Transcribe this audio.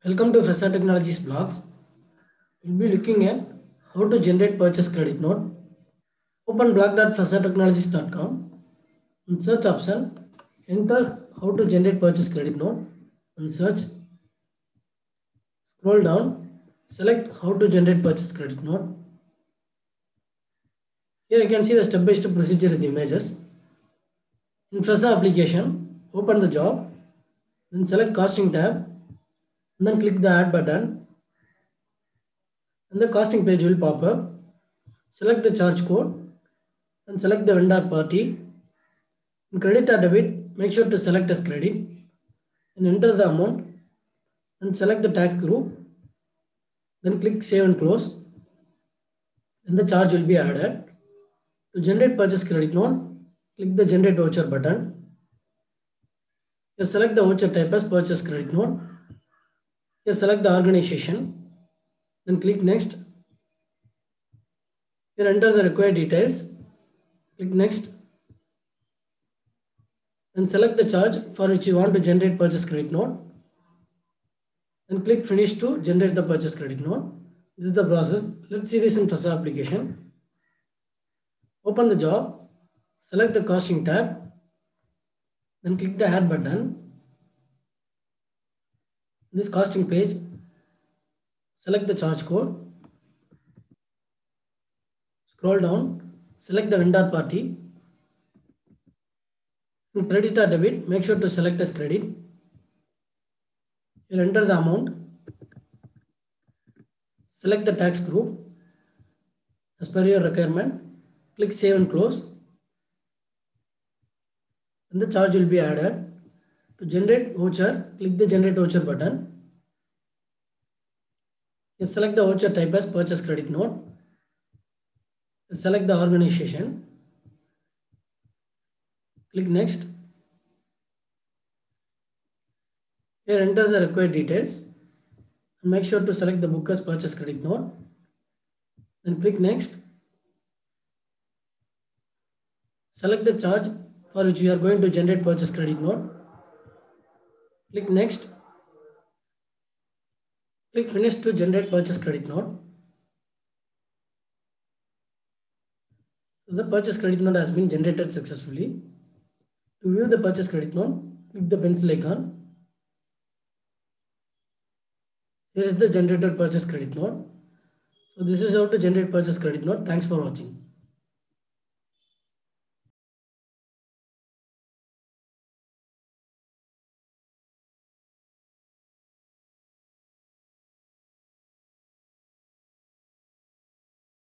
Welcome to Fresa Technologies blogs. We'll be looking at how to generate purchase credit note. Open blog.fresatechnologies.com. In search option, enter how to generate purchase credit note and search. Scroll down, select how to generate purchase credit note. Here you can see the step-by-step procedure in the images. In Fresa application, open the job, then select costing tab, and then click the add button. And the costing page will pop up. Select the charge code and select the vendor party. In credit or debit, make sure to select as credit and enter the amount and select the tax group. Then click save and close. Then the charge will be added. To generate purchase credit note, click the generate voucher button. Here select the voucher type as purchase credit note. Here select the organization. Then click next. Here enter the required details. Click next. Then select the charge for which you want to generate purchase credit note. Then click finish to generate the purchase credit note. This is the process. Let's see this in Fresa application. Open the job, select the costing tab, then click the add button. This costing page, select the charge code, scroll down, select the vendor party. In credit or debit, make sure to select as credit. Here enter the amount, select the tax group as per your requirement, click save and close. And the charge will be added. To generate voucher, click the generate voucher button. Here select the voucher type as purchase credit note. And select the organization. Click next. Here enter the required details and make sure to select the book as purchase credit note. Then click next. Select the charge for which you are going to generate purchase credit note. Click next. Click finish to generate purchase credit note. The purchase credit note has been generated successfully. To view the purchase credit note, click the pencil icon. Here is the generated purchase credit note. So this is how to generate purchase credit note. Thanks for watching.